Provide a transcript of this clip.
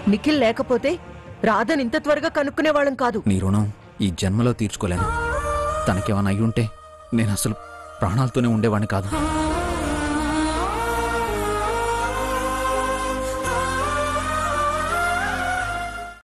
నిఖిల్ లేకపోతే రాధని ఇంత త్వరగా కనుక్కునేవాళ్ళం కాదు. నీ రుణం ఈ జన్మలో తీర్చుకోలేను. తనకేమన్నా అయ్యుంటే నేను అసలు ప్రాణాలతోనే ఉండేవాడిని కాదు.